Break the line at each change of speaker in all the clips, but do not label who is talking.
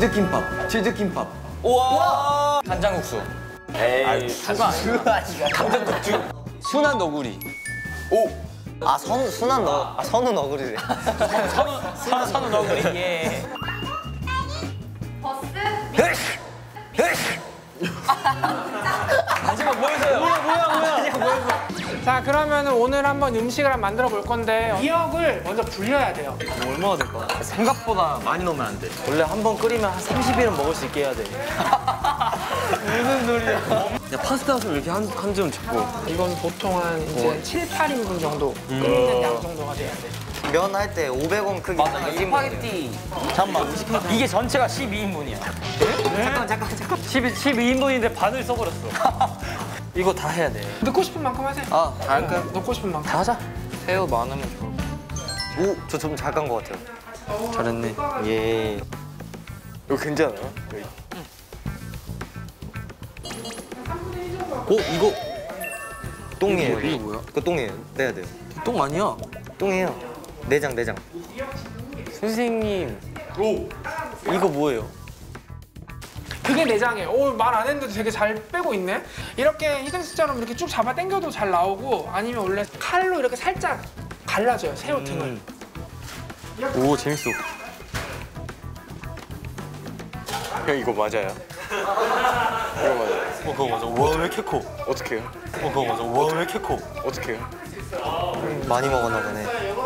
치즈김밥. 치즈김밥.
우와. 간장국수.
에이.
수가 간장국수. 순한 너구리.
오.
아 선우 너구리래.
선우 너구리. 예.
버스.
마지막 보여줘요. 뭐야.
자, 그러면 오늘 한번 음식을 한번 만들어 볼 건데 미역을 먼저 불려야 돼요.
얼마나 될까?
생각보다 많이 넣으면 안 돼.
원래 한 번 끓이면 한 30일은 먹을 수 있게 해야 돼.
무슨 소리야? 야, 파스타 좀 이렇게 한 점 잡고.
이건 보통 한 이제 7, 8인분 정도 끓이는 양 정도가 돼야 돼.
면 할 때 500원 크기.
맞아, 이게 스파게티. 잠깐만, 이게 전체가 12인분이야. 잠깐. 12인분인데 반을 써버렸어.
이거 다 해야 돼.
넣고 싶은 만큼 하세요.
아, 다 할까요?
넣고 싶은 만큼.
다 하자. 새우 많으면 좋아. 오, 저 좀 잘 간 것 같아요. 잘했네. 예.
이거 괜찮아요?
이거 똥이에요.
이거 뭐야?
이거 똥이에요. 내야 돼요.
똥 아니야?
똥이에요. 내장.
선생님.
이거 뭐예요?
그게 내장이에요. 오, 말 안 했는데도 되게 잘 빼고 있네. 이렇게 히든스처럼 이렇게 쭉 잡아 당겨도 잘 나오고, 아니면 원래 칼로 이렇게 살짝 갈라져요, 새우 등을.
오, 재밌어. 형, 이거 맞아요? 이거 맞아요.
그거 맞아. 와, 왜 이렇게 커?
어떻게 해요?
그거 맞아. 와, 왜 이렇게 커?
어떻게 해요?
많이 먹었나 보네.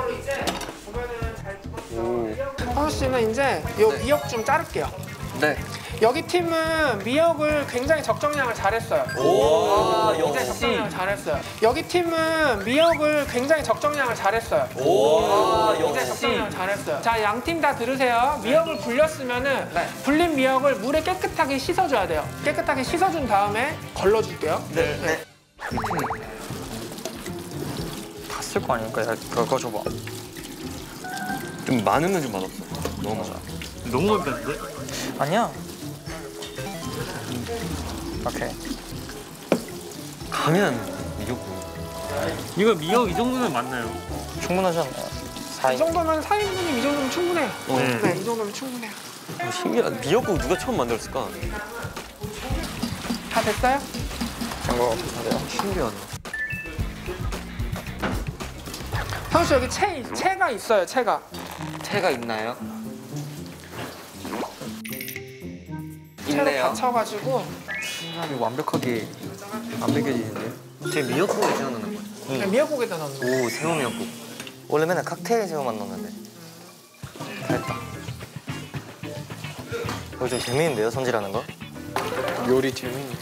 허우 씨는 이제 요 미역 좀 자를게요.
네.
여기 팀은 미역을 굉장히 적정량을 잘했어요.
오,
굉장히 적정량을 잘했어요. 여기 팀은 미역을 굉장히 적정량을 잘했어요. 굉장히 적정량을 잘했어요. 자, 양 팀 다 들으세요. 미역을 불렸으면은 불린 미역을 물에 깨끗하게 씻어줘야 돼요. 깨끗하게 씻어준 다음에 걸러줄게요.
네.
다 쓸 거 아닐까? 야, 그거 줘봐. 좀 많으면 좀 맛없어. 너무 많아. 너무 많이 뺐는데?
아니야. 오케이.
가면 미역국. 이거 미역 이 정도면 맞나요?
충분하잖아요.
이 정도면 4인분이면 이 정도면 충분해요. 네, 이 정도면 충분해요.
신기하다. 미역국 누가 처음 만들었을까?
다 됐어요?
신기하다.
형수 여기 채가 있어요, 채가.
채가 있나요?
채로 받쳐가지고
이거 완벽하게 안 먹여지는데?
제 미역국에 새우 넣는 거예요.
그냥 미역국에다 넣는 거.
오, 새우 미역국. 원래 맨날 칵테일 새우만 넣는데. 됐다. 이거 좀 재미있는데요, 손질하는 거?
요리 재밌네.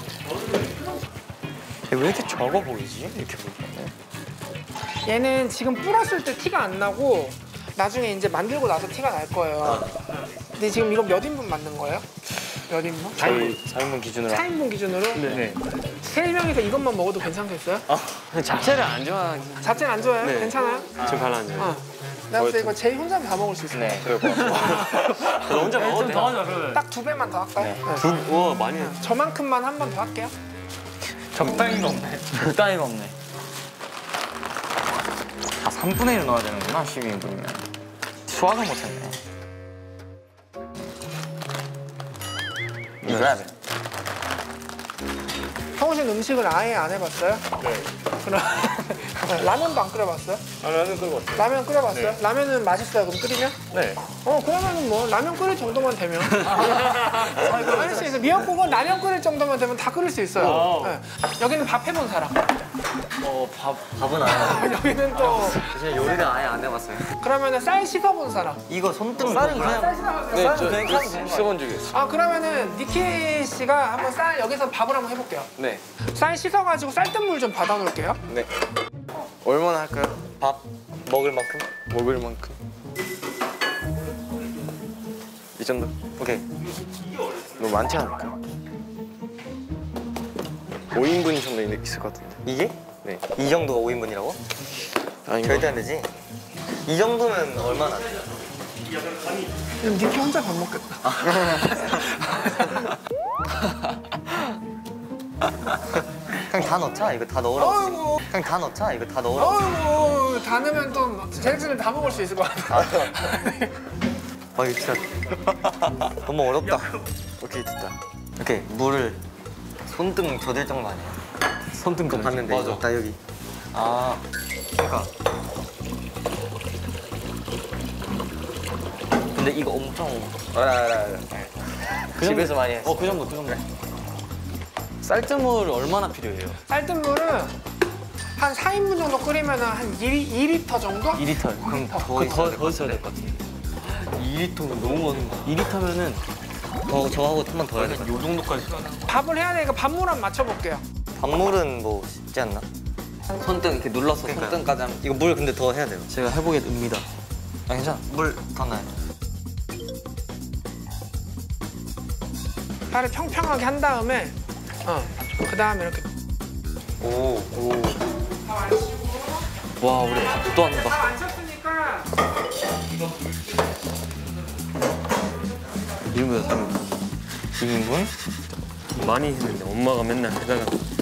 왜 이렇게 적어 보이지? 이렇게 보니까.
얘는 지금 불었을 때 티가 안 나고 나중에 이제 만들고 나서 티가 날 거예요. 근데 지금 이거 몇 인분 만든 거예요? 몇 인분?
저희 4인분 기준으로.
4인분 기준으로?
네.
3명이서 이것만 먹어도 괜찮겠어요?
자체를 안 좋아하긴.
자체는 안 좋아해요?
네.
괜찮아요?
좀 가라앉아요.
어. 내가 봤을 때 이거 제이 혼자 다 먹을 수 있어요.
네. 그럴 것 같아요. 너 혼자 먹어도 돼.
딱 2배만 더 할까요? 네.
우와, 많이 해.
저만큼만 한 번 더 할게요.
적당히가 없네. 적당히가 없네. 다 3분의 1 넣어야 되는구나, 12인분이면. 수학을 못했네. Grab it.
형우 씨는 음식을 아예 안 해봤어요?
네.
그럼 라면도 안 끓여봤어요?
라면 끓고 왔어요.
라면 끓여봤어요?
네.
라면은 맛있어요, 그럼 끓이면?
네.
그러면은 뭐 라면 끓일 정도만 되면 할 수 있어요. 미역국은 라면 끓일 정도만 되면 다 끓일 수 있어요. 네. 여기는 밥 해본 사람.
밥은 안 해요.
여기는 또
제가 요리를 아예 안 해봤어요.
그러면은 쌀 씻어본 사람.
이거 손등 쌀은 그냥
네,
쌀은
저
그냥 하면 되는 거예요.
씹은 적이 있어요.
아, 그러면은 니키 씨가 한번 쌀 여기서 밥을 한번 해볼게요.
네.
쌀 씻어가지고 쌀뜨물 좀 받아놓을게요.
네. 얼마나 할까요?
밥 먹을 만큼?
먹을 만큼. 이 정도?
오케이.
너무 많지 않을까? 5인분 정도 있을 것 같은데.
이게?
네.
이 정도가 5인분이라고?
아닌가?
절대 안 되지. 이 정도면 얼마나 돼?
그럼 니키 혼자 밥 먹겠다.
그냥 다 넣자. 이거 다 넣으라고.
아이고.
그냥 다 넣자. 이거 다 넣으라고.
어이구, 다 넣으면 또 제작진은 다 먹을 수 있을 것 같아.
아 이거 진짜 너무 어렵다. 오케이 됐다. 오케이 물을 손등 젖을 정도 아니에요?
손등
그거 봤는데
맞아.
나 여기. 아 그러니까. 근데 이거 엄청 알아. 집에서 많이 했어.
그 정도. 쌀뜨물 얼마나 필요해요?
쌀뜨물은 한 4인분 정도 끓이면 한 2리터 정도?
2리터.
그럼 더
더 있어야 될 것 같아.
2리터면 너무 많은 거.
2리터면은
더 저하고 한 번 더 해야 돼.
요 정도까지.
밥을 해야 되니까 밥물 한번 맞춰볼게요.
밥물은 뭐 쉽지 않나?
손등 이렇게 눌러서
손등까지 하면 이거 물 근데 더 해야 돼요.
제가 해보겠습니다.
아 괜찮아. 물 더 넣어요.
살을 평평하게 한 다음에 그 다음에 이렇게
오.
와 우리 밥도 한다.
밥 안 쳤으니까
이름보다 2인분? 많이 했는데 엄마가 맨날 해다가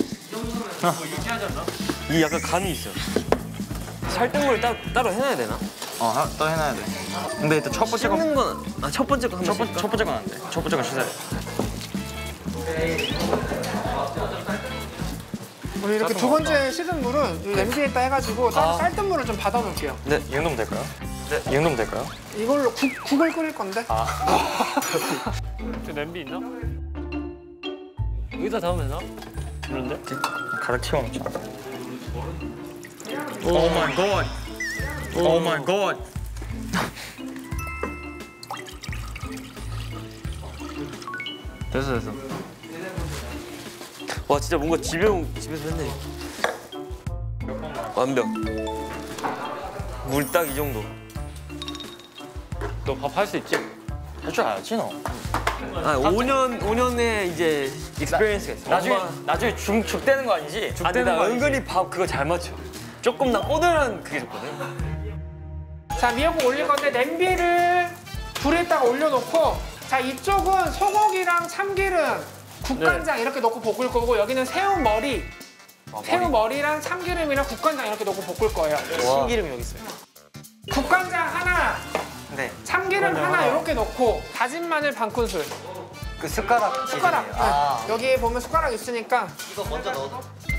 이 약간 간이 있어. 살뜨물을 따로 해놔야 되나?
또 해놔야 돼. 근데 일단 첫 번째 거.
씹는 건 첫 번째 거 한번
첫 번째 건 안 돼. 첫 번째 건 씻어야 돼.
우리 이렇게 두 번째 씻은 물은 이 냄비에다 해가지고 쌀뜨물을 좀 받아놓을게요.
네.
이 정도면 될까요? 네. 이 정도면 될까요?
이걸로 국을 끓일 건데.
저 냄비 있나? 여기다 담으면 되나? 그런데?
가득 채워놓자.
오 마이 갓. 오 마이 갓. 됐어. 와 진짜 뭔가 집에서 했네. 완벽. 물 딱 이 정도. 너 밥 할 수 있지?
할 줄 알지 너.
5년의 이제 익스피리언스가 있어.
나중에 죽되는 거 아니지?
근데 나 은근히 밥 그거 잘 맞춰. 조금 나 꼬들한 그게 좋거든.
자, 미역국 올릴 건데 냄비를 불에다가 올려놓고 자, 이쪽은 소고기랑 참기름, 국간장 이렇게 넣고 볶을 거고 여기는 새우머리, 새우머리랑 참기름이랑 국간장 이렇게 넣고 볶을 거예요.
참기름 여기 있어요.
국간장 하나,
네.
참기름 하나 이렇게 넣고 다진 마늘 반 큰술.
그 숟가락.
숟가락.
기준이에요. 아.
네. 여기에 보면 숟가락 있으니까
이거 먼저 넣어.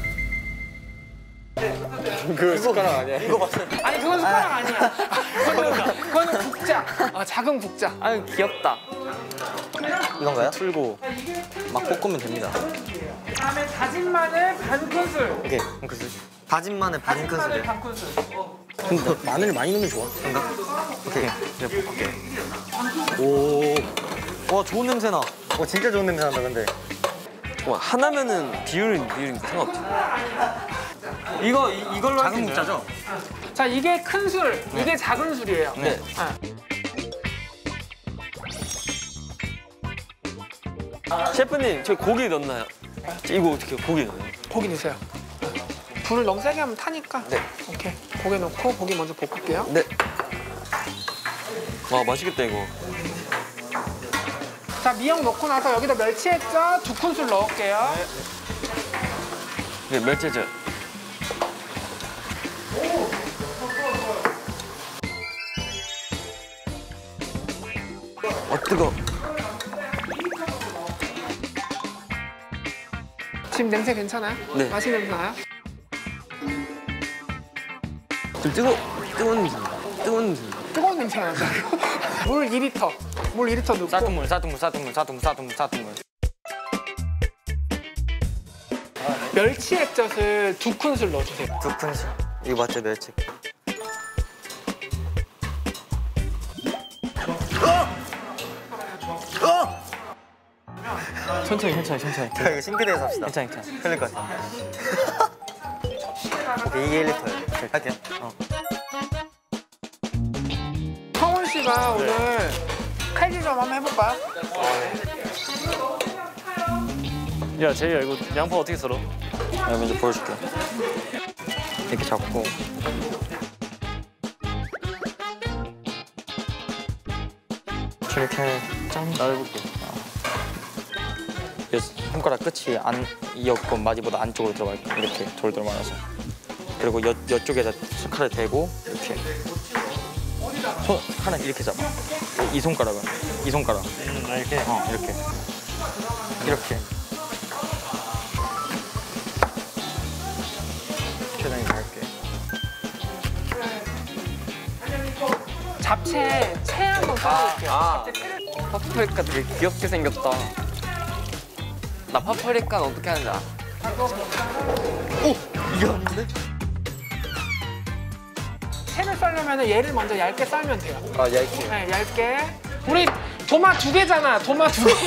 그 숟가락 아니야?
이거 봤어요.
아니 그건 숟가락 아니야. 그거는 국자. 작은 국자.
아유 귀엽다.
이건가요?
풀고 막 볶으면 됩니다.
그다음에 다진 마늘 반 큰술.
오케이. 그 다진 마늘 반
다진 마늘
큰술이요.
반 큰술.
근데 마늘 많이 넣으면 좋아.
그런가? 오케이.
오.
와 좋은 냄새 나. 진짜 좋은 냄새 난다 근데.
와, 하나면은 비율이니까 상관없지. 이걸로
작은 국자죠?
자 이게 큰 술, 이게 작은 술이에요.
네. 셰프님, 저 고기 넣나요? 이거 어떻게 고기 넣어요?
고기 넣으세요. 불을 너무 세게 하면 타니까.
네.
오케이. 고기 넣고 고기 먼저 볶을게요.
네. 와, 맛있겠다 이거.
자 미역 넣고 나서 여기다 멸치액젓 2큰술 넣을게요.
네, 멸치젓. 뜨거.
지금 냄새 괜찮아요?
네.
맛있는 냄새 나요?
좀 뜨거운 냄새. 뜨거운 냄새.
뜨거운 냄새 나요. 물 2리터. 물 2리터 넣고.
쌀뜨물.
멸치액젓을 2큰술 넣어주세요.
2큰술. 이거 맞죠 멸치?
천천히.
자 이거 싱크대에서 합시다.
괜찮아.
흘릴 것 같아. 오케이 이게 1리터예요. 할게요.
성훈 씨가 오늘 칼질 좀 한번 해볼까요?
야, 제이야 이거 양파 어떻게 썰어?
내가 먼저 보여줄게. 이렇게 잡고. 이렇게 짠.
나 해볼게.
손가락 끝이 이어건 마디보다 안쪽으로 들어가 있고 이렇게 돌돌 말아서 그리고 이쪽에다 칼을 대고 이렇게
손 하나 이렇게 잡아. 이 손가락은 이 손가락.
이렇게.
이렇게. 이렇게. 최대한 할게.
잡채 채 한번 써볼게요.
파프리카 되게 귀엽게 생겼다. 나 파프리카는 어떻게 하는지 알아?
이게 아닌데?
채를 썰려면 얘를 먼저 얇게 썰면 돼요.
아 얇게.
네, 얇게. 우리 도마 2개잖아. 도마 2개.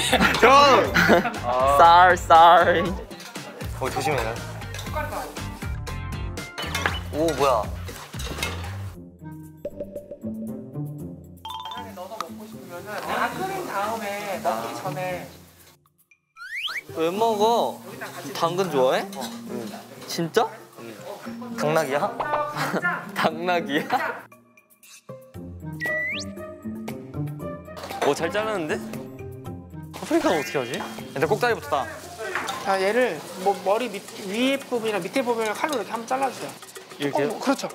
쌀.
조심해. 오 뭐야?
안에 넣어서 먹고 싶으면은 다 끓인 다음에 먹기 전에
왜 먹어? 당근 좋아해? 진짜? 당나귀야?
당나귀야? 잘 자르는데? 파프리카는 어떻게 하지?
근데 꼭다리부터 따.
자 얘를 뭐 머리 위에 부분이나 밑에 부분을 칼로 이렇게 한번 잘라주세요.
이렇게요?
그렇죠.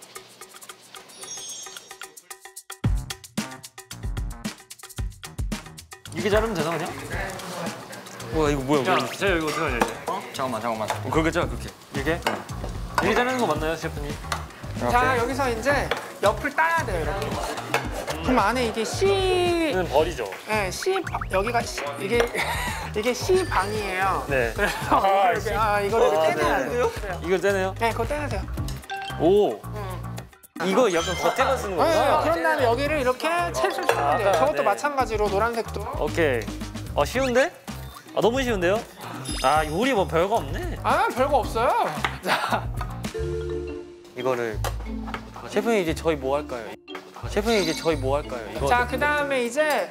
이렇게 자르면 되나 그냥? 와 이거 뭐야? 야, 제가 이거 어떻게 하냐 이제?
잠깐만.
그렇게 자 그렇게. 이렇게? 이렇게 자르는 거 맞나요, 셰프님?
자 여기서 이제 옆을 따야 돼요 이렇게. 그럼 안에 이게 C,
이는 버리죠.
네, C 여기가 C, 이게 C 방이에요.
네.
그래서 이거를 이렇게 떼내야 돼요.
이걸 떼네요.
네, 그거 떼내세요.
오. 이거 약간 겉에만 쓰는
네,
거구나.
그런 다음에 여기를 이렇게 채를 쓰면 돼요. 저것도
네.
마찬가지로 노란색도.
오케이. 쉬운데? 너무 쉬운데요? 요리 뭐 별거 없네.
별거 없어요. 자,
이거를
셰프님 이제 저희 뭐 할까요? 이거.
자, 그 다음에 이제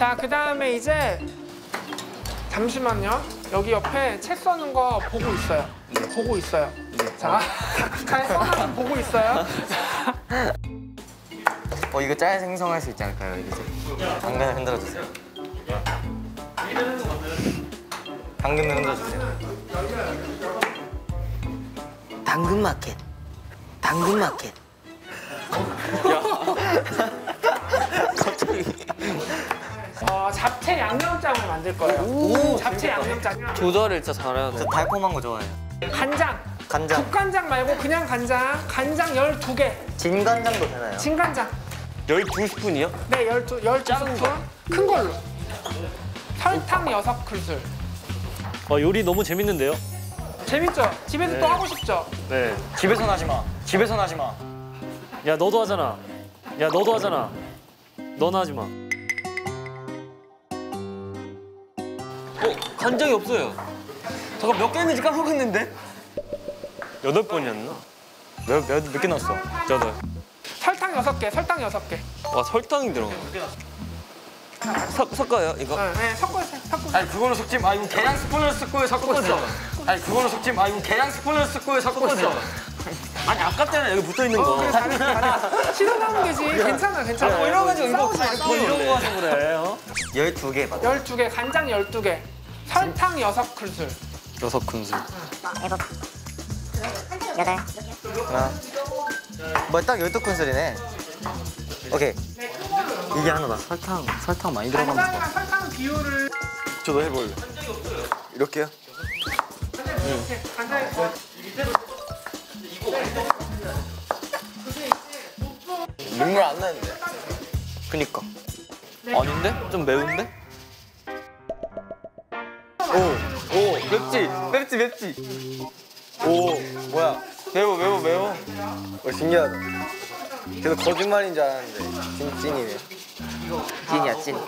잠시만요. 여기 옆에 채 써는 거 보고 있어요. 보고 있어요. 자, 잘 써놔서 보고 있어요.
이거 짤 생성할 수 있지 않을까요? 여기서 당근을 흔들어 주세요. 당근을 흔들어 주세요. 당근마켓.
잡채 양념장을 만들 거예요. 잡채 양념장.
조절을 진짜 잘해야 돼.
저 달콤한 거 좋아해요.
간장.
간장.
국간장 말고 그냥 간장. 간장 12개.
진간장도 되나요?
진간장.
12스푼이요?
네, 12스푼. 큰 걸로. 설탕 6큰술.
요리 너무 재밌는데요?
재밌죠? 집에서 또 하고 싶죠?
네.
집에선 하지 마.
야 너도 하잖아. 너나 하지 마. 간장이 없어요.
잠깐 몇 개 했는지 까먹었는데?
8번이었나?
몇 개 넣었어?
8.
설탕 6개, 설탕 6개.
와 설탕이 들어가. 섞어요 이거?
네, 섞어주세요. 섞어주세요.
아니 그거는 섞지 마. 이거 계량 스푼을 섞고 섞었어. 아니 그거는 섞지 마. 이거 계량 스푼을 섞고 섞었어.
아니 아깝잖아 여기 붙어 있는 거.
그래, 잘했어. 시도하면 되지. 괜찮아.
이래가지고 이거
싸우지 말고.
이런 거 하서 그래.
12개 맞아.
12개, 간장 12개. 설탕 6큰술.
6큰술.
하나. 딱 12큰술이네. 오케이. 이게 하나다. 설탕 많이 들어가면 좋아.
간장이랑 설탕 비율을.
저도 해볼래. 이렇게요?
간장에
눈물 안 나는데. 그니까.
아닌데? 좀 매운데?
맵지. 오, 뭐야? 매워. 신기하다. 그래도 거짓말인 줄 알았는데 찐이네. 찐이야, 찐.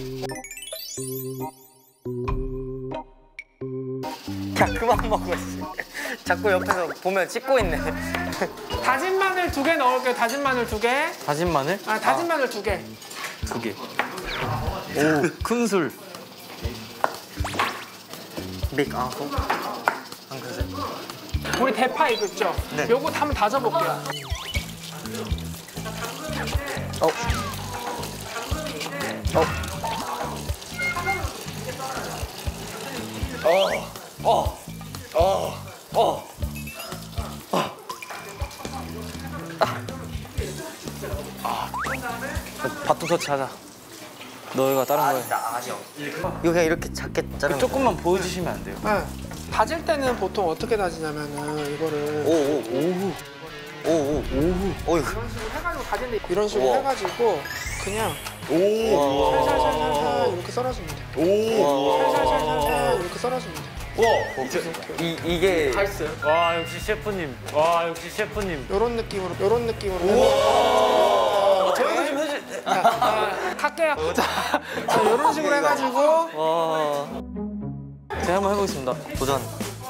야, 그만 먹어. 씨. 자꾸 옆에서 보면 찍고 있네.
다진 마늘 2개 넣을게요. 다진 마늘 2개.
다진 마늘?
다진 마늘 2개.
2개. 오, 큰술.
빅아호. 한 그릇.
우리 대파 이거 있죠?
네.
요거 한번 다져볼게요.
바톤 터치하자. 너희가 다른 거에. 이거 그냥 이렇게 작게 자르면
조금만 보여주시면 안 돼요?
네. 다질 때는 보통 어떻게 다지냐면은 이거를
오오
이런 식으로 해가지고 다진데 이런 식으로
우와.
해가지고 그냥
오.
살살살살 이렇게 썰어주면 돼요. 살살살살 이렇게 썰어주면 돼요.
이게
와 역시 셰프님. 와 역시 셰프님.
이런 느낌으로
저희도 좀 해주.
할게요. 자, 이런 식으로 해가지고
와. 제가 한번 해보겠습니다. 도전.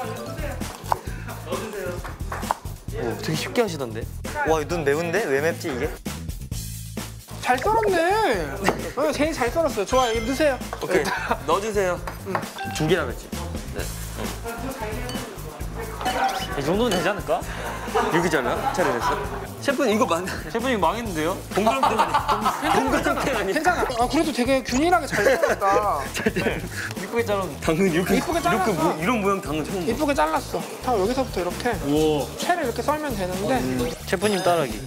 오, 되게 쉽게 하시던데. 와, 눈 매운데? 왜 맵지 이게?
잘 썰었네. 제일 잘 썰었어요. 좋아요. 이거 넣으세요.
오케이. 넣어주세요.
두 개라 그랬지? 이 정도면 되지 않을까?
이렇게 잘라요? 잘해냈어? 셰프님 이거
셰프님 망했는데요?
동그랗게 아니야?
괜찮아. 그래도 되게 균일하게 잘 썰었다.
이쁘게 자르면
당근 이렇게
이쁘게 잘랐어.
이런 모양 당근 처음 봐.
이쁘게 잘랐어. 자, 여기서부터 이렇게
우와.
채를 이렇게 썰면 되는데
셰프님 따라하기.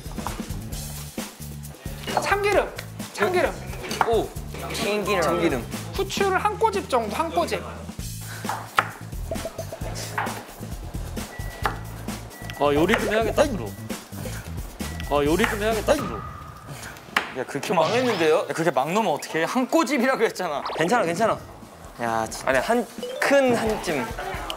참기름.
오. 참기름.
후추를 한 꼬집 정도, 한 꼬집.
요리 좀 해야겠다 앞으로. 요리 좀 해야겠다 앞으로.
야 그렇게 망했는데요? 야 그렇게 막 넣으면 어떡해? 한 꼬집이라고 했잖아. 괜찮아. 야 진짜. 아니 한 찜.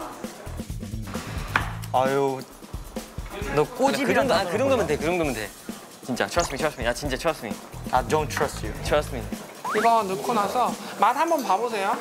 아유. 너 꼬집이랑 그 정도면 돼. 진짜 trust me. 야 진짜 trust me. I don't trust you. Trust me.
이거 넣고 나서 맛 한번 봐보세요.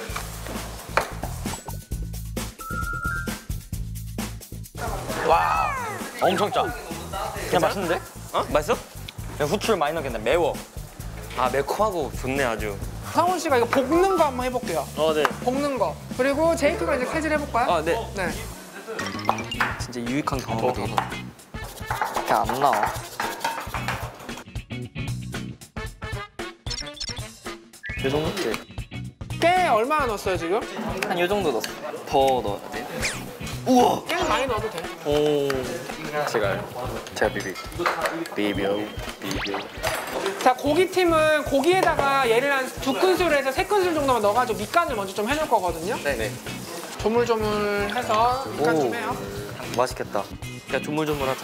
엄청 짜. 그냥 맛있는데? 어? 맛있어? 그냥 후추를 많이 넣겠네. 매워. 아 매콤하고 좋네 아주.
상훈 씨가 이거 볶는 거 한번 해볼게요.
네.
볶는 거. 그리고 제이크가 이제 칼질 해볼까요?
아 네.
네.
진짜 유익한 경험이 되겠다. 그냥 안 나와. 이 정도 때.
깨 얼마나 넣었어요 지금?
한 이 정도 넣었어. 더 넣어야 돼. 우와.
깨 많이 넣어도 돼.
제가 비벼.
자, 고기팀은 고기에다가 얘를 한 2큰술에서 3큰술 정도만 넣어가지고 밑간을 먼저 좀 해놓을 거거든요.
네.
조물조물해서 밑간
오.
좀 해요.
맛있겠다. 야 조물조물하자.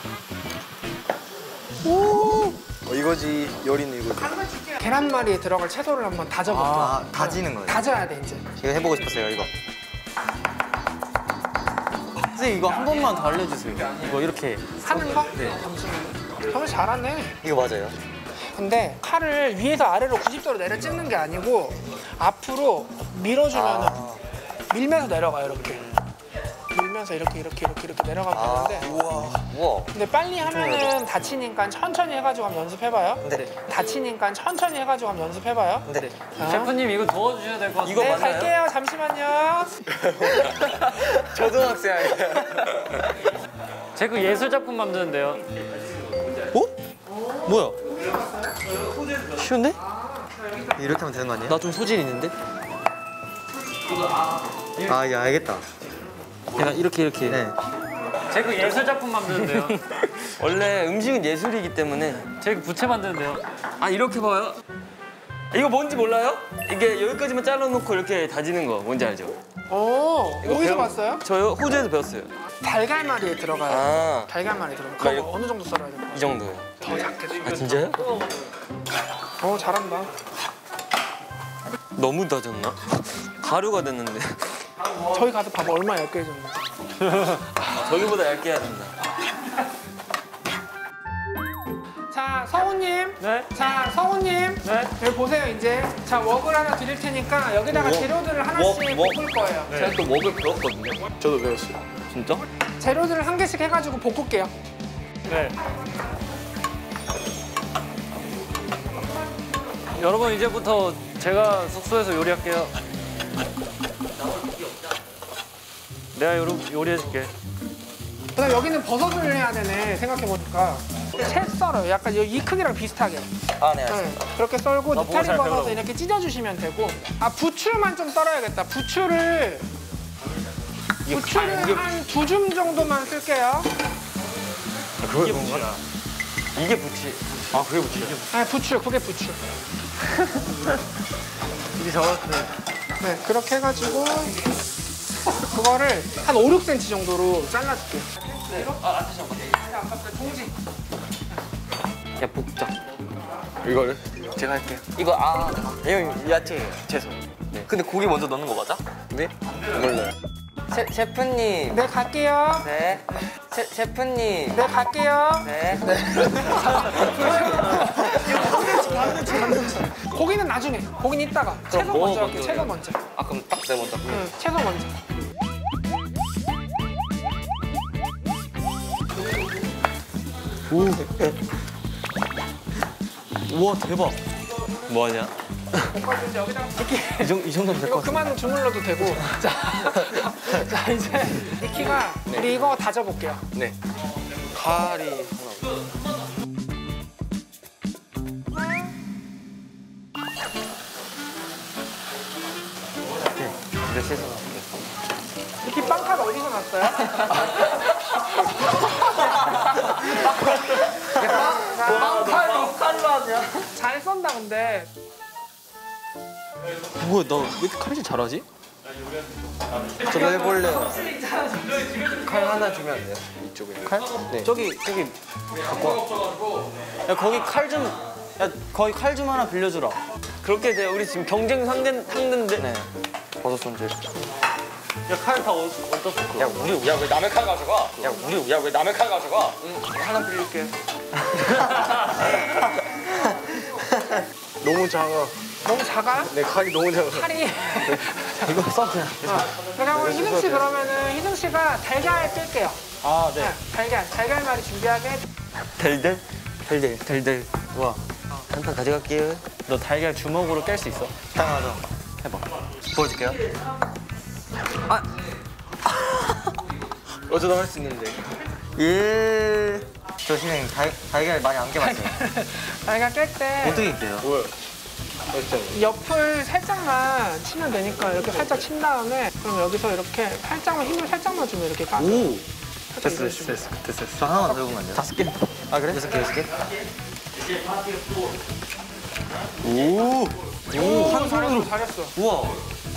이거지 요리는 이거지.
계란말이에 들어갈 채소를 한번 다져볼게요.
아 다지는 거예요.
다져야 돼 이제.
제가 해보고 싶었어요 이거. 선생님 이거 한 번만 더 알려주세요. 이거 이렇게
하는 거?
네.
잠시만요. 정말 잘하네.
이거 맞아요?
근데 칼을 위에서 아래로 90도로 내려 찍는 게 아니고 앞으로 밀어주면은 밀면서 내려가요 이렇게. 밀면서 이렇게 내려가면 되는데
우와.
근데 빨리 하면은 다치니까 천천히 해가지고 한번 연습해봐요.
네.
다치니까 천천히 해가지고 한번 연습해봐요.
네.
셰프님 이거 도와주셔야 될 것 같아요.
이거
네,
맞나요?
갈게요. 잠시만요.
초등학생 아니에요?
제그 예술 작품 만드는데요.
어? 뭐야? 쉬운데? 이렇게 하면 되는 거 아니에요? 나 좀 소질 있는데? 아, 야, 알겠다. 내가 이렇게. 네.
제그 예술 작품 만드는데요.
원래 음식은 예술이기 때문에.
제그 부채 만드는데요.
아 이렇게 봐요? 이거 뭔지 몰라요? 이게 여기까지만 잘라놓고 이렇게 다지는 거 뭔지 알죠?
어디서 봤어요?
저요? 호주에서 배웠어요.
달걀말이에 들어가요.
아,
달걀말이 들어가요.
나
그럼
이거-
어느 정도 썰어야 돼요?
이 정도요.
더 작게 썰어요.
아 진짜요?
잘한다.
너무 다졌나? 가루가 됐는데.
저희 가서 봐봐 얼마나 얇게 해줬는지.
저기보다 얇게 해야 된다.
자, 성우님.
네.
자, 성우님.
네.
여기 보세요, 이제. 자, 웍을 하나 드릴 테니까 여기다가 재료들을 하나씩 볶을 거예요.
제가 또 먹을 배웠거든요. 저도 배웠어요. 진짜?
재료들을 한 개씩 해가지고 볶을게요.
네. 여러분 이제부터 제가 숙소에서 요리할게요. 내가 요리해줄게.
그다음 여기는 버섯을 해야 되네, 생각해보니까. 채 썰어요. 약간 이 크기랑 비슷하게.
아, 네,
네, 그렇게 썰고
보고
느타리
잘
버섯을
배우라고.
이렇게 찢어주시면 되고. 아, 부추만 좀 썰어야겠다. 부추를 한 2줌 정도만 쓸게요.
이게 부치. 아 그게 부추.
아니 부추, 그게 부추.
이게 정확해.
네, 그렇게 해가지고 그거를 한 5, 6cm 정도로 잘라줄게요. 네. 아, 아까 그 통지.
야 볶자.
이거를 제가 할게요.
이거
이거 야채예요. 채소. 네.
근데 고기 먼저 넣는 거 맞아?
네? 몰라요.
셰프님.
네, 갈게요.
네. 셰프님.
네, 갈게요.
네.
고기는 나중에. 고기는 이따가. 채소
뭐
먼저 할게요.
먼저
채소
해요?
먼저.
아 그럼 딱 내 먼저.
응, 채소 먼저.
우와 대박. 뭐하냐?
볶아주는데 여기다가
이 정도면 될
이거
것 같아.
그만 주물러도 되고. 자 이제 니키가 우리 이거 다져볼게요.
네.
카리 하나. 네, 씻어.
니키 빵칼 어디서 났어요?
칼로 하냐?
잘 썬다 근데.
뭐야 나 왜 이렇게 칼질 잘하지? 저도 해볼래요. 칼 하나 주면 안 돼요? 이쪽에 칼? 네. 저기 갖고 와. 야 거기 칼 좀. 야 거기 칼 좀 하나 빌려주라.
그렇게 돼요. 우리 지금 경쟁 상대인데.
네. 버섯 손질. 야 칼 다 어디서?
야 왜 남의 칼 가져가? 야 왜 남의 칼 가져가?
하나 빌릴게.
너무 작아.
너무 작아?
내 칼이 너무 작아.
칼이.
이거 써 그냥.
그럼 희승 씨 그러면은 희승 씨가 달걀 뜰게요.
아 네.
달걀말이 준비하게.
델델. 와. 한 판 가져갈게요. 너 달걀 주먹으로 깰 수 있어? 당연하죠. 해봐. 보여줄게요.
어쩌다 할 수 있는데.
예. 저 선생님 달걀 많이 안 깨봤어요.
달걀 깰 때
어떻게 깨요?
뭐야?
옆을 살짝만 치면 되니까 이렇게 살짝 친 다음에 그럼 여기서 이렇게 살짝만 힘을 살짝만 주면 이렇게 가.
오.
됐어.
저 하나만 들고 가면 안 돼요? 5개. 아 그래? 6개. 오. 한 손으로.
잘했어.
우와.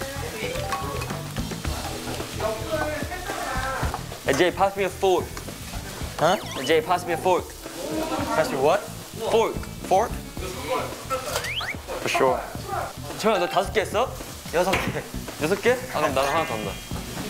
Jay, pass me a fork.
어?
Jay, pass me a fork.
다시 what?
Fork.
Fork?
For sure. 정현아, 너 5개 했어?
6개.
6개? 아, 그럼 나는 하나 더 한다.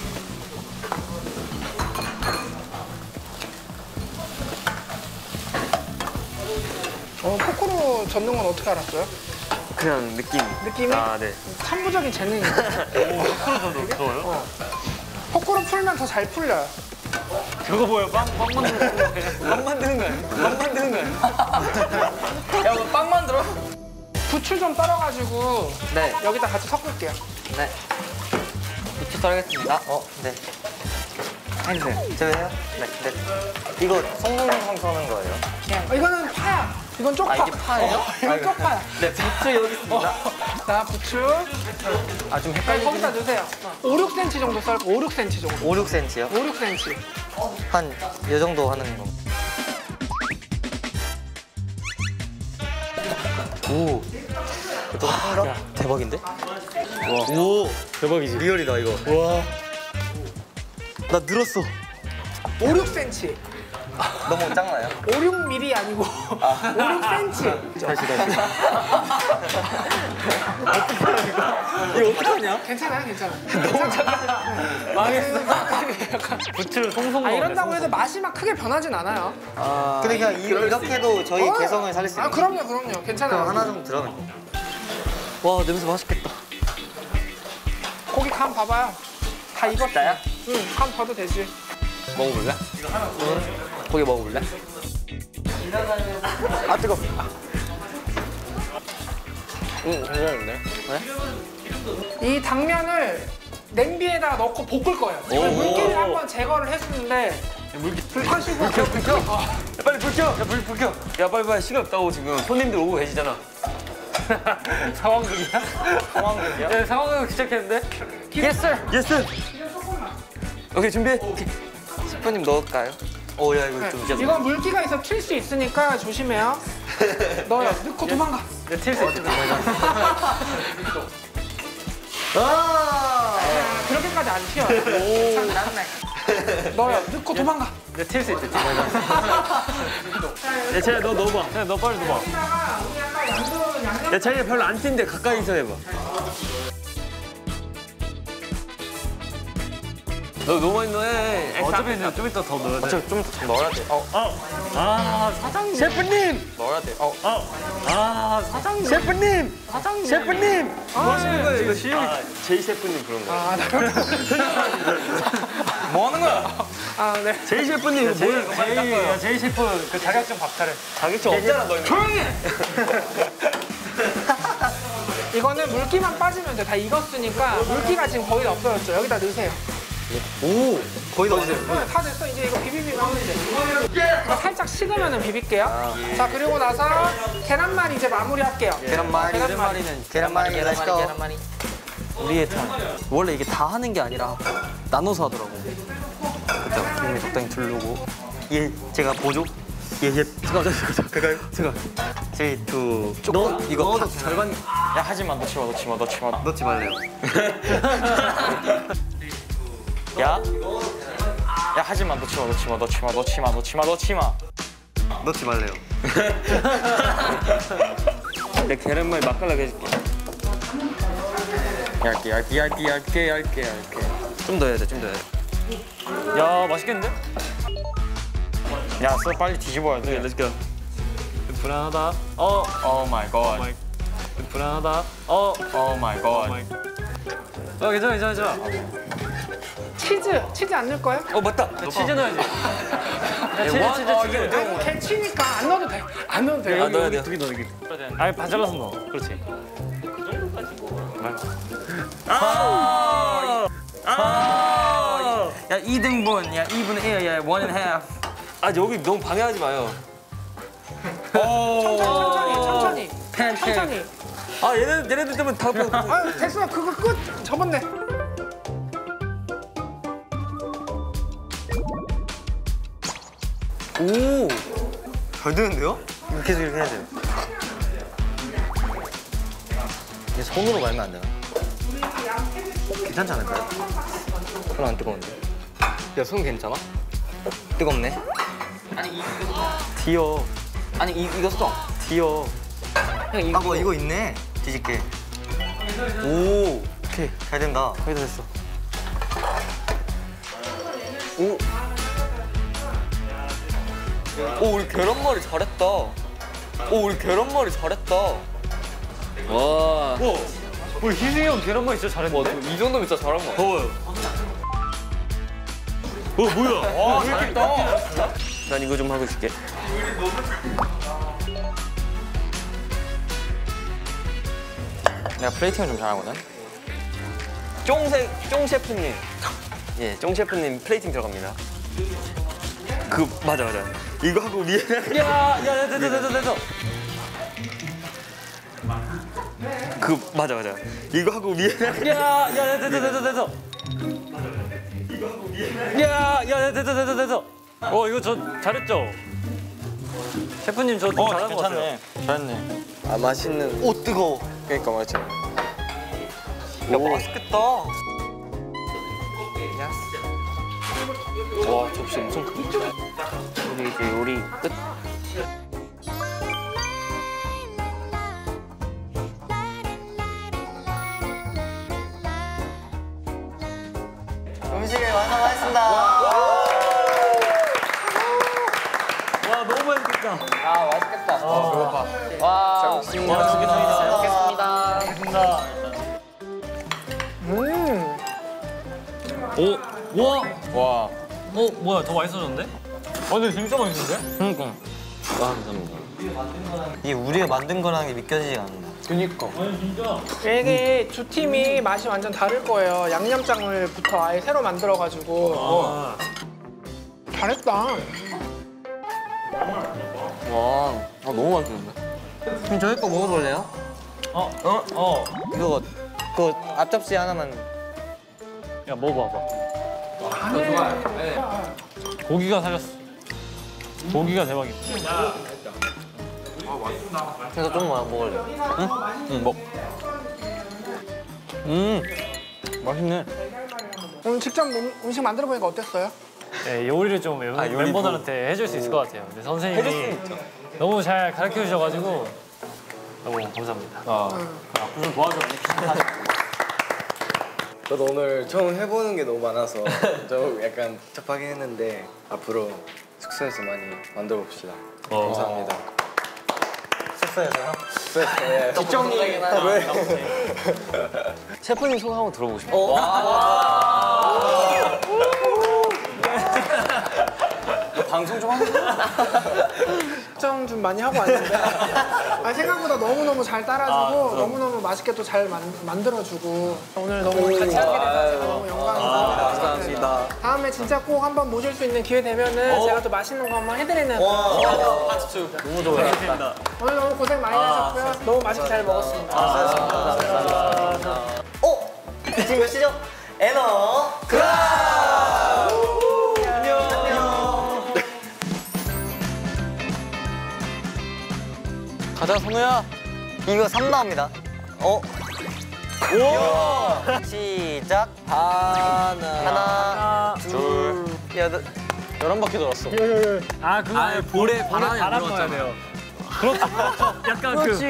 포크로 젓는 건 어떻게 알았어요?
그냥 느낌.
느낌이?
아, 네.
천부적인 재능이에요.
포크로 저도 그거요?
포크로 풀면 더 잘 풀려요.
그거 뭐예요? 빵 만드는 거예요? 빵 만드는 거예요? 빵 만드는 거예요?
야, 뭐 빵 만들어?
부추 좀 썰어가지고
네.
여기다 같이 섞을게요.
네. 부추 썰겠습니다. 네. 해주세요. 제가 해요? 네. 이거 송송송 서는 거예요?
이거는 파야. 이건 쪽파.
아, 이게 파예요?
이건 쪽파야.
네, 부추 여기 있습니다.
자, 부추.
아, 좀
네,
헷갈리긴
거기다 넣으세요. 5, 6cm 정도 썰고 5, 6cm 정도.
5, 6cm요?
5, 6cm.
한 이 정도 하는 거. 오. 또 큰가? 대박인데? 와. 오. 대박이지. 리얼이다 이거. 와. 나 늘었어.
5, 6cm.
너무 작나요?
5, 6mm 아니고 5, 6cm.
다시. 이거 어떡하냐?
괜찮아요, 괜찮아. 너무 작아. 망했어.
부추를 송송
아, 이런다고 해도 맛이 막 크게 변하진 않아요.
근데 그냥 이렇게 해도 저희 개성을 살릴 수 있는.
아, 그럼요. 괜찮아요.
그럼 하나 정도 들어가면 돼. 와, 냄새 맛있겠다.
고기 간 봐봐요. 다 익었어.
나야?
응, 간 봐도 되지.
먹어볼래? 고기 먹어볼래? 아, 뜨거.
괜찮은데?
이 당면을 냄비에다가 넣고 볶을 거예요. 물기를 한번 제거를 해주는데 불 켜시고
불 켜! 야, 빨리 불 켜! 야, 불 켜! 야, 빨리 시간 없다고 지금 손님들 오고 계시잖아. 상황극이야?
상황극이야?
네, 상황극 시작했는데?
Yes, sir.
예스! 오케이, 준비!
셰프님 넣을까요? 오, 야, 이거 좀
이건 물기가 있어 튈 수 있으니까 조심해요. 넣어요. 넣고 도망가.
튈수 있어.
그렇게까지 안 튀어요. 넣어요. 넣고 도망가.
튈수 있어. 야, 재야 너 넣어봐. 야, 너 빨리 넣어봐.
여기다가 우리 아까 양념
야 자기가 별로 안 튄데 가까이서 해봐. 너 너무 많이 넣어.
어차피 이제 좀 이따 더 넣어야 돼.
어차피 좀 더 넣어야 돼.
아, 사장님.
셰프님.
넣어야 돼.
사장님.
셰프님.
사장님.
셰프님. 뭐 하시는 거예요? 이거
시영이.
제이 셰프님 그런 거.
뭐 하는 거야?
아, 네.
제이 셰프님 이거 뭐예요?
제이 셰프 그 자격증 박탈해.
자격증 없잖아 너.
조용히 해!
이거는 물기만 빠지면 돼. 다 익었으니까 물기가 지금 거의 없어졌죠. 여기다 넣으세요.
오 거의 다 됐어요.
네, 다 됐어. 이제 이거 비비비면 하면 돼. 이거 살짝 식으면 비빌게요. 자, 그리고 나서 계란말 이제 마무리할게요.
계란말이는 계란말이 렛츠고. 우리의 턴. 원래 이게 다 하는 게 아니라 나눠서 하더라고. 그때 기름이 적당히 두르고. 예, 제가 보조. 예. 잠깐만. 제이 투. 너 이거 다 절반. 야 하지 마. 넣지 마. 넣지 말래요. 야 하지 마. 넣지 마. 넣지 말래요.
내 계란말 맛깔나게 해줄게.
얇게. 좀 더 해야 돼.
야, 맛있겠는데?
야, 써 빨리 뒤집어야 돼.
Let's go.
불안하다.
오 마이 갓.
불안하다.
오 마이 갓.
괜찮아.
치즈 안 넣을 거예요?
맞다.
치즈 넣어야지. 치즈.
아니, 개치니까 안 넣어도 돼. 안 넣어도 돼.
아 넣어야 돼요.
아니, 반 잘라서 넣어. 그렇지.
야 2등분. 야 2분의 1. 야 1.5.
아 여기 너무 방해하지 마요.
천천히. 천천히.
아 얘네들 때문에 다 보고.
아유, 됐어. 그거 끝. 접었네.
오. 잘 되는데요? 이거 계속 이렇게 해야 돼요. 이게 손으로 말면 안 되나? 괜찮지 않을까요? 손 안 뜨거운데. 야, 손 괜찮아? 뜨겁네. 아니, 뒤어. 아니, 이거 써. 뒤어. 형, 이거 있네. 뒤집게. 오. 오케이. 잘 된다. 거의 다 됐어. 오. 오, 우리 계란말이 잘했다. 와.
우리 희승이 형 계란말 진짜 잘했는데?
이 정도면 진짜 잘한 거 같아.
더워요. 뭐야?
와, 잘했다.
난 이거 좀 하고 있을게.
내가 플레이팅을 좀 잘하거든.
쫑 셰프님. 예, 쫑 셰프님 플레이팅 들어갑니다. 맞아. 이거 하고 위에.
야, 됐어.
맞아. 이거 하고 위에.
야, 됐어. 야, 됐어. 이거 저 잘했죠? 셰프님 저 잘한 거 같아요.
잘했네.
아 맛있는.
오, 뜨거워.
그러니까 맞아.
야, 맛있겠다.
와 접시 엄청 크다. 우리 이제 요리 끝.
음식을 완성하겠습니다.
와, 너무 맛있겠다.
아, 맛있겠다. 배고파. 와, 잘 먹겠습니다. 와.
뭐야, 더 맛있어졌는데? 근데 진짜 맛있는데?
그러니까.
아 감사합니다.
이게 우리가 만든 거라는 게 믿겨지지가 않는다.
그니까.
이게 두 팀이 맛이 완전 다를 거예요. 양념장을부터 아예 새로 만들어가지고. 잘했다.
와, 너무 맛있는데? 그럼 저희 거 먹어볼래요? 이거, 그 앞접시 하나만.
야, 먹어봐봐. 고기가 살렸어. 고기가 대박이야.
그래서 좀만 먹을래.
응 먹. 맛있네.
오늘 직접 음식 만들어 보니까 어땠어요?
네, 요리를 좀 멤버들한테 해줄 수 있을 것 같아요. 근데 선생님이 너무 잘 가르쳐 주셔가지고 너무 감사합니다. 앞으로 좀 도와줘.
저도 오늘 처음 해보는 게 너무 많아서 좀 약간 답답하긴 했는데 앞으로 숙소에서 많이 만들어 봅시다. 감사합니다. 숙소에서요? 숙소에서. 예. 뒷정리긴 하죠. 셰프님 소감 한번 들어보고 싶어요. 방송 좀 하세요.
걱정 좀 많이 하고 왔는데 생각보다 너무너무 잘 따라주고 너무너무 맛있게 또 잘 만들어주고 오늘 너무 같이 하게 돼서 너무 영광이고
감사합니다.
다음에 진짜 꼭 한번 모실 수 있는 기회 되면은 제가 또 맛있는 거 한번 해드리는
너무 좋아요.
오늘 너무 고생 많이 하셨고요. 너무 맛있게 잘 먹었습니다.
감사합니다. 지금 몇 시죠? 에너 그라! 가자 선우야. 이거 3나옵니다. 오. 시작. 하나, 둘, 11바퀴 돌았어.
아 그거 볼에 바람이 안 들어왔잖아. 돼요. 그렇죠. 약간 그렇지.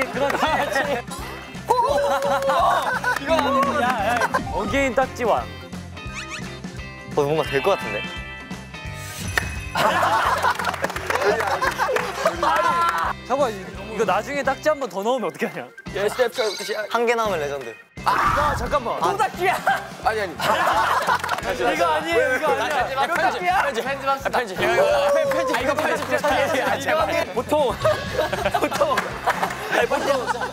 이거 아니야. 어게인 딱지왕.
뭔가 될 것 같은데.
잠깐 이거 나중에 딱지 한 번 더 넣으면 어떻게 하냐?
한 개 나오면 레전드.
잠깐만. 또 딱지야.
아니.
이거 아니에요. 이거 아니야. 또 딱지야.
편집.
보통